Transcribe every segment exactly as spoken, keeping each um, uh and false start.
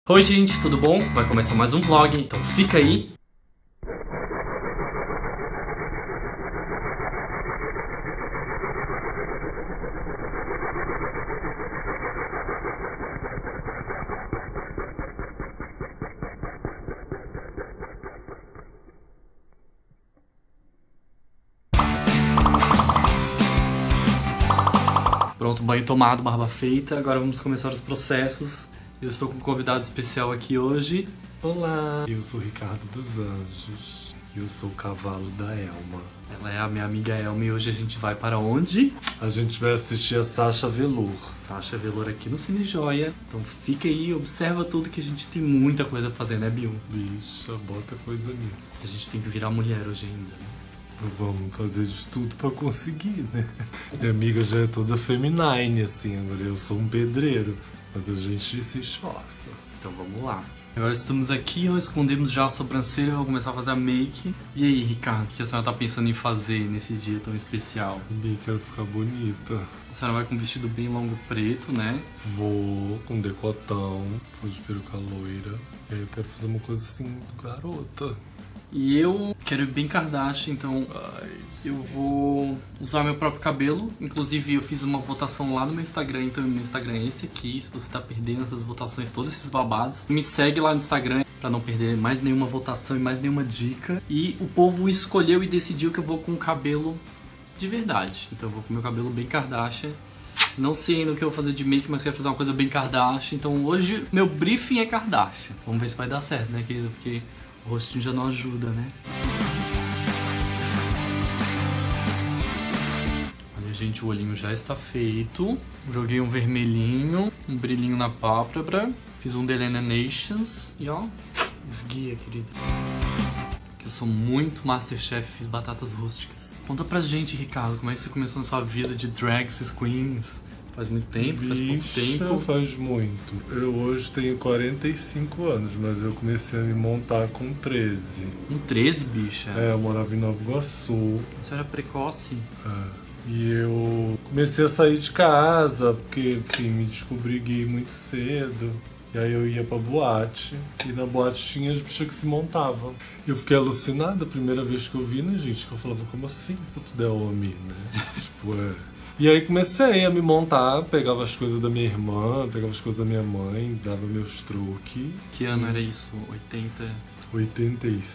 Oi gente, tudo bom? Vai começar mais um vlog, então fica aí. Pronto, banho tomado, barba feita, agora vamos começar os processos. Eu estou com um convidado especial aqui hoje. Olá, eu sou Ricardo dos Anjos e eu sou o cavalo da Elma. Ela é a minha amiga Elma e hoje a gente vai para onde? A gente vai assistir a Sasha Velour. Sasha Velour aqui no Cine Joia. Então fica aí, observa tudo que a gente tem muita coisa pra fazer, né, Bill? Bicha, bota coisa nisso. A gente tem que virar mulher hoje ainda, né? Vamos fazer de tudo pra conseguir, né? Minha amiga já é toda feminine, assim, agora eu sou um pedreiro. Mas a gente se esforça. Então vamos lá. Agora estamos aqui, ó, escondemos já a sobrancelha, vou começar a fazer a make. E aí, Ricardo, o que a senhora tá pensando em fazer nesse dia tão especial? Bem, quero ficar bonita. A senhora vai com um vestido bem longo preto, né? Vou com decotão, vou de peruca loira. E aí eu quero fazer uma coisa assim, garota. E eu quero ir bem Kardashian, então Ai, eu vou usar meu próprio cabelo. Inclusive eu fiz uma votação lá no meu Instagram, então meu Instagram é esse aqui. Se você tá perdendo essas votações, todos esses babados, me segue lá no Instagram pra não perder mais nenhuma votação e mais nenhuma dica. E o povo escolheu e decidiu que eu vou com o cabelo de verdade. Então eu vou com meu cabelo bem Kardashian. Não sei ainda o que eu vou fazer de make, mas quero fazer uma coisa bem Kardashian. Então hoje meu briefing é Kardashian. Vamos ver se vai dar certo, né, querido? Porque o rostinho já não ajuda, né? Olha, gente, o olhinho já está feito. Joguei um vermelhinho, um brilhinho na pálpebra. Fiz um Delineations e ó, esguia, querido. Que eu sou muito Masterchef, fiz batatas rústicas. Conta pra gente, Ricardo, como é que você começou na sua vida de drags, queens? Faz muito tempo? Faz pouco Bicha, tempo? faz muito. Eu hoje tenho quarenta e cinco anos, mas eu comecei a me montar com treze. Um treze, bicha? É, eu morava em Nova Iguaçu. Você era precoce? É. E eu comecei a sair de casa, porque, enfim, me descobri gay muito cedo. E aí eu ia pra boate, e na boate tinha as bichas que se montavam. Eu fiquei alucinada a primeira vez que eu vi, né, gente? Que eu falava, como assim isso tudo é homem, né? Tipo, é... E aí comecei a me montar, pegava as coisas da minha irmã, pegava as coisas da minha mãe, dava meus truques. Que ano era isso? oitenta? oitenta e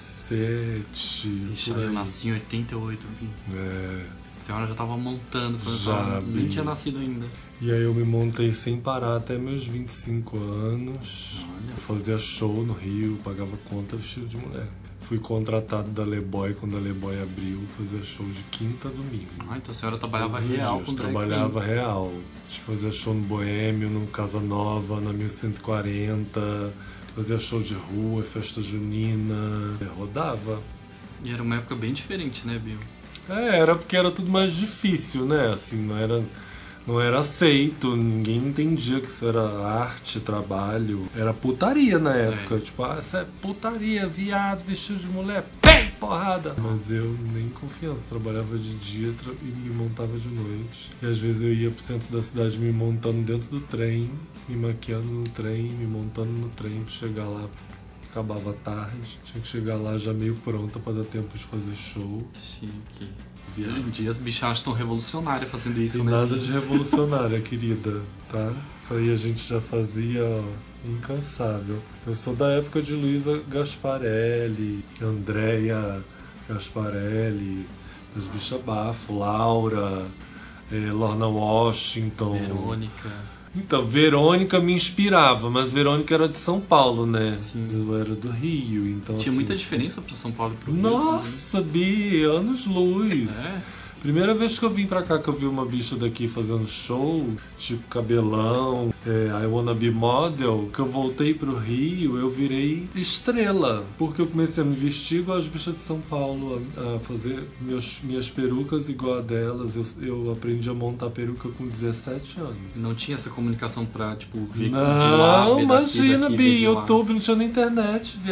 sete, Ixi, por aí. eu nasci em oitenta e oito, vi. É... Então ela já tava montando, quando Já, eu tava, nem bem. tinha nascido ainda. E aí eu me montei sem parar até meus vinte e cinco anos. Olha. Fazia show no Rio, pagava conta vestido de mulher. Fui contratado da Leboy quando a Leboy abriu, fazia show de quinta a domingo. Ah, então a senhora trabalhava Todos os real dias, com drag trabalhava queen. real. Tipo, fazia show no Boêmio, no Casa Nova, na mil cento e quarenta. Fazia show de rua, festa junina. Rodava. E era uma época bem diferente, né, Bill? É, era porque era tudo mais difícil, né? Assim, não era, não era aceito, ninguém entendia que isso era arte, trabalho. Era putaria na época. É. Tipo, ah, isso é putaria, viado, vestido de mulher, pei, porrada! Mas eu nem confiança, trabalhava de dia tra- e me montava de noite. E às vezes eu ia pro centro da cidade me montando dentro do trem, me maquiando no trem, me montando no trem pra chegar lá. Acabava tarde, tinha que chegar lá já meio pronta pra dar tempo de fazer show. Chique. Hoje em dia as bichas estão revolucionárias fazendo isso, Tem né? nada de revolucionária, querida, tá? Isso aí a gente já fazia, ó, incansável. Eu sou da época de Luísa Gasparelli, Andréia Gasparelli, das bichas bafo, Laura, eh, Lorna Washington. Verônica. Então, Verônica me inspirava, mas Verônica era de São Paulo, né? Sim. Eu era do Rio, então Tinha assim, muita diferença pra São Paulo e pro Rio. Nossa, Bi, anos-luz. É? Primeira vez que eu vim pra cá, que eu vi uma bicha daqui fazendo show, tipo cabelão, é, I Wanna Be Model, que eu voltei pro Rio, eu virei estrela. Porque eu comecei a me vestir igual as bichas de São Paulo, a, a fazer meus, minhas perucas igual a delas. Eu, eu aprendi a montar peruca com dezessete anos. Não tinha essa comunicação pra, tipo, ver de lá, Não, ver daqui, imagina, daqui, ver Bi, de lá. YouTube não tinha nem internet, viado.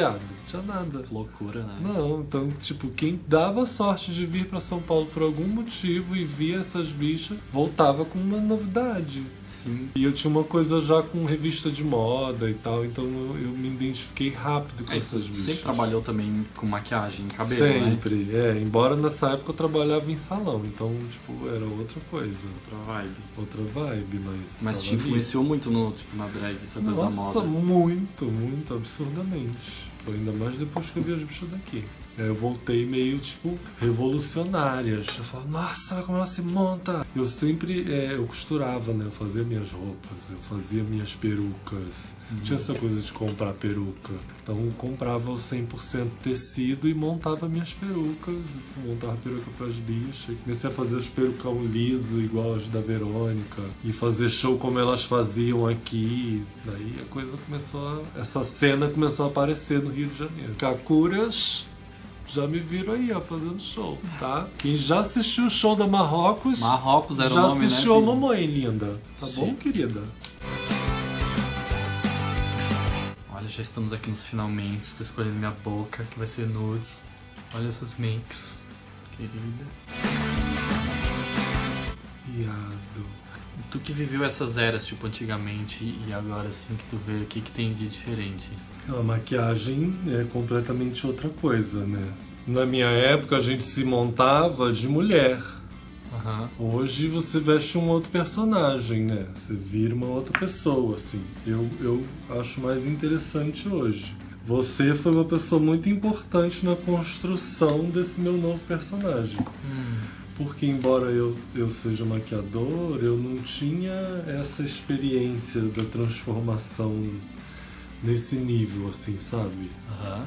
tinha nada. Que loucura, né? Não, então, tipo, quem dava sorte de vir pra São Paulo por algum motivo e via essas bichas, voltava com uma novidade. Sim. E eu tinha uma coisa já com revista de moda e tal, então eu, eu me identifiquei rápido com Aí, essas você bichas. sempre trabalhou também com maquiagem, cabelo, Sempre, né? é. Embora nessa época eu trabalhava em salão, então, tipo, era outra coisa. Outra vibe. Outra vibe, mas... Mas te tava ali. influenciou muito no, tipo, na drag, essa coisa da Nossa, moda. muito, muito, absurdamente. Ainda mais depois que eu vi as bichas daqui. Aí eu voltei meio, tipo, revolucionária. Eu falava, nossa, olha como ela se monta. Eu sempre, é, eu costurava, né? Eu fazia minhas roupas, eu fazia minhas perucas. Uhum. Tinha essa coisa de comprar peruca. Então eu comprava o cem por cento tecido e montava minhas perucas. Montava peruca pras bichas. Comecei a fazer os perucão liso, igual as da Verônica. E fazer show como elas faziam aqui. Daí a coisa começou a... Essa cena começou a aparecer no Rio de Janeiro. Kakuras... Já me viram aí, ó, fazendo show, tá? Quem já assistiu o show da Marrocos... Marrocos era já o nome, né? Já assistiu a mamãe, linda. Tá Sim. bom, querida? Olha, já estamos aqui nos finalmente. Estou escolhendo minha boca, que vai ser nudes. Olha essas makes, querida. Viado. Tu que viveu essas eras, tipo, antigamente e agora, assim, que tu vê o que, que tem de diferente? A maquiagem é completamente outra coisa, né? Na minha época, a gente se montava de mulher. Uhum. Hoje você veste um outro personagem, né? Você vira uma outra pessoa, assim. Eu, eu acho mais interessante hoje. Você foi uma pessoa muito importante na construção desse meu novo personagem. Hum. Porque embora eu, eu seja maquiador, eu não tinha essa experiência da transformação nesse nível, assim, sabe? Uhum.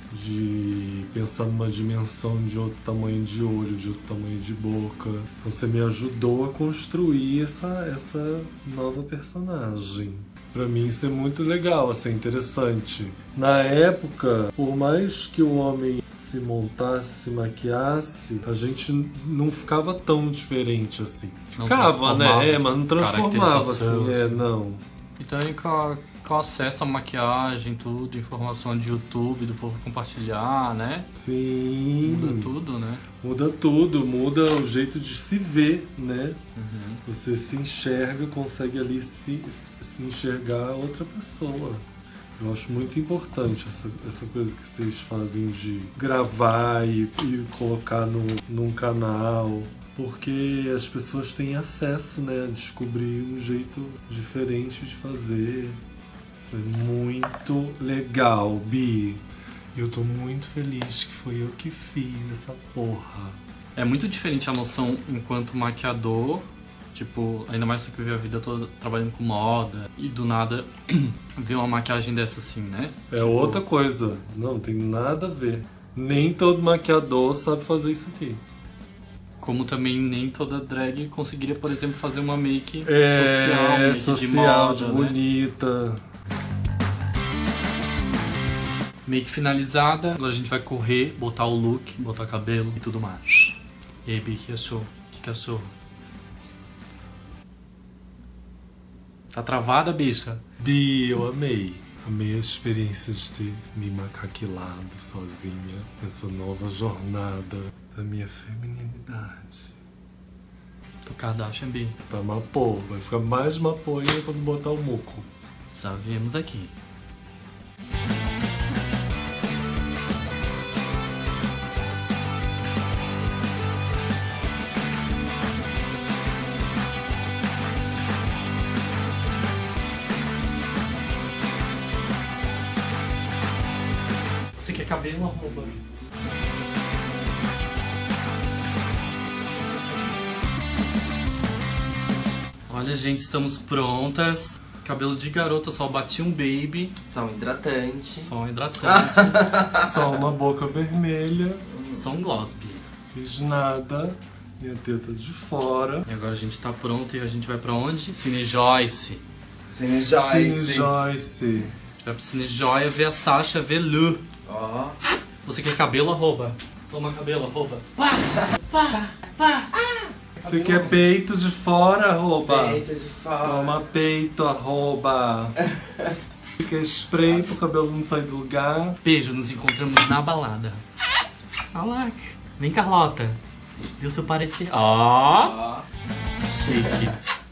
De pensar numa dimensão de outro tamanho de olho, de outro tamanho de boca. Você me ajudou a construir essa, essa nova personagem. Pra mim isso é muito legal, assim, interessante. Na época, por mais que o homem se montasse, se maquiasse, a gente não ficava tão diferente assim. Não Ficava, né? É, mas não transformava caracterização, assim, é, assim. não. E também com, a, com acesso à maquiagem, tudo, informação de YouTube, do povo compartilhar, né? Sim. Muda tudo, né? Muda tudo, muda o jeito de se ver, né? Uhum. Você se enxerga, consegue ali se, se enxergar outra pessoa. Eu acho muito importante essa, essa coisa que vocês fazem de gravar e, e colocar no, num canal, porque as pessoas têm acesso, né, a descobrir um jeito diferente de fazer. Isso é muito legal, Bi. Eu tô muito feliz que foi eu que fiz essa porra. É muito diferente a noção enquanto maquiador. Tipo, ainda mais que eu vi a vida toda trabalhando com moda e do nada ver uma maquiagem dessa assim, né? É tipo... outra coisa. Não, tem nada a ver. Nem todo maquiador sabe fazer isso aqui. Como também nem toda drag conseguiria, por exemplo, fazer uma make é, social, make social, de moda, de bonita. Né? Make finalizada, agora a gente vai correr, botar o look, botar o cabelo e tudo mais. E aí, Bi, que achou? Que que achou? Tá travada, bicha? Bi, eu amei. Amei a experiência de ter me macaquilado sozinha nessa nova jornada da minha feminilidade. Do Kardashian, Bi. Tá mapô, vai ficar mais mapô ainda quando botar o muco. Já viemos aqui. Você quer cabelo, arroba? Olha, gente, estamos prontas. Cabelo de garota, só bati um baby. Só um hidratante. Só um hidratante. Só uma boca vermelha. Só um gloss, Bi. Fiz nada. Minha teta de fora. E agora a gente tá pronto e a gente vai pra onde? Cine Joyce. Cine Joyce. Cine Joyce. A gente vai pro Cine Joia ver a Sasha Velour. Ó. Você quer cabelo, arroba? Toma cabelo, arroba. Pá, pá, pá. Você quer peito de fora, arroba? Peito de fora. Toma peito, arroba. Fica spray pro cabelo não sair do lugar. Beijo, nos encontramos na balada. Olá. Vem, Carlota. Deu seu parecer. Ó. Oh. Chique.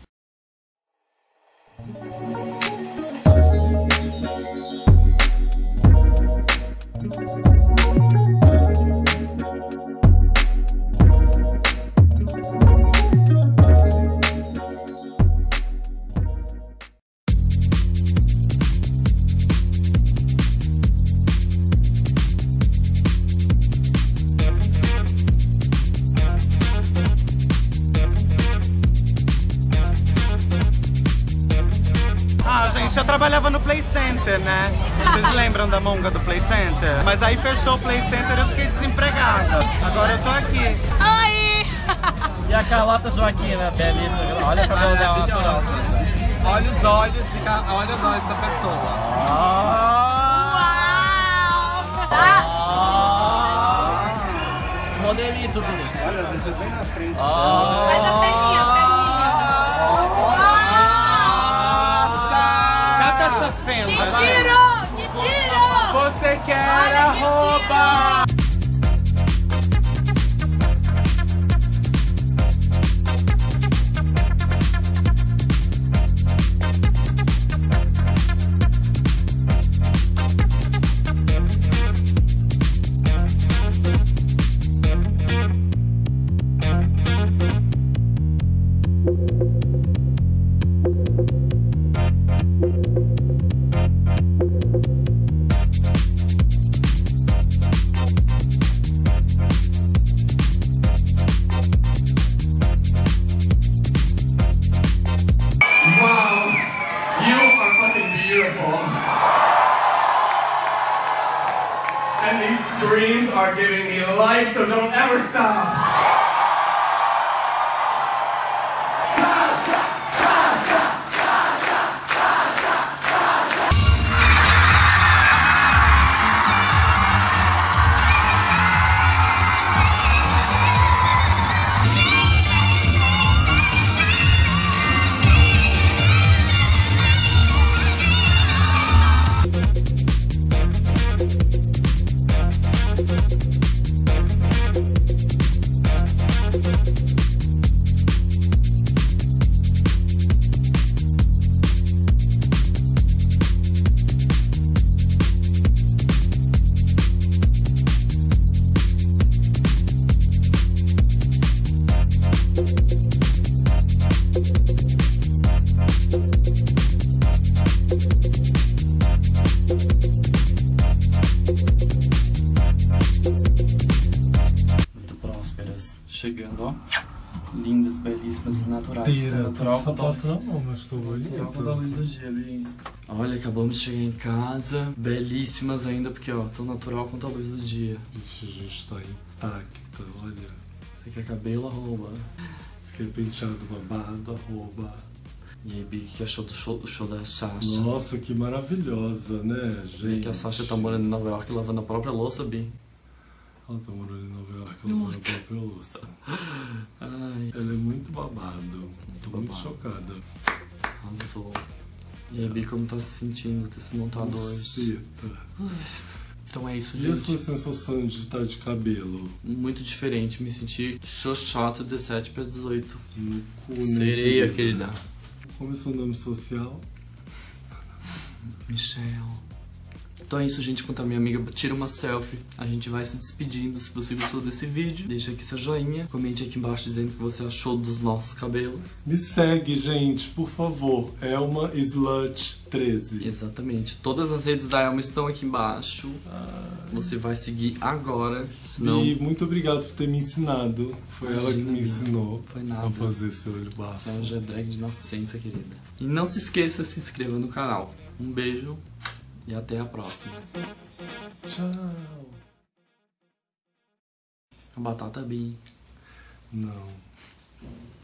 Eu trabalhava no Play Center, né? Vocês lembram da monga do Play Center? Mas aí fechou o Play Center e eu fiquei desempregada. Agora eu tô aqui. Oi! E a Carlota Joaquina, belíssima. Olha o cabelo dela. Maravilhosa. Olha os olhos, de, olha os olhos dessa pessoa. Uau! Ah! Modelito, bonito. Olha, a gente é bem na frente. Ah! Faz a perninha, a perninha. Essa fenda. Que tiro! Que tiro! Você quer Olha a que roupa! And these streams are giving me life, so don't ever stop. Chegando, ó. Lindas, belíssimas e naturais. Tira, natural com sapato luz. na mão, mas tô bonito. Com a luz do dia ali. Olha, acabamos de chegar em casa. Belíssimas ainda, porque ó, tão natural quanto a luz do dia. Gente, a gente tá intacta, olha. Você quer cabelo, arroba. Você quer penteado babado, arroba. E aí, Bi, o que achou do show, do show da Sasha? Nossa, que maravilhosa, né, E gente? que a Sasha tá morando em Nova York lavando a própria louça, Bi. Ela tá morando em Nova York, ela mora na própria louça. Ai, Ela é muito babado. Muito Tô muito babado. chocada. arrasou. E aí, Bi, como tá se sentindo ter se montado hoje? Buceta. Então é isso, E a sua gente. sensação de estar de cabelo? Muito diferente, me senti xoxota dezessete pra dezoito. No cu, né? Sereia, querida. Como é seu nome social? Michelle. Então é isso, gente. Enquanto a minha amiga tira uma selfie, a gente vai se despedindo. Se você gostou desse vídeo, deixa aqui seu joinha. Comente aqui embaixo dizendo o que você achou dos nossos cabelos. Me segue, gente, por favor. Elma Slut treze. Exatamente. Todas as redes da Elma estão aqui embaixo. Você vai seguir agora. Senão... E muito obrigado por ter me ensinado. Foi ela que me Imagina, ensinou foi nada. a fazer esse olho bafo. Você é uma G drag de nascença, querida. E não se esqueça, se inscreva no canal. Um beijo e até a próxima. Tchau. A batata bem. Não.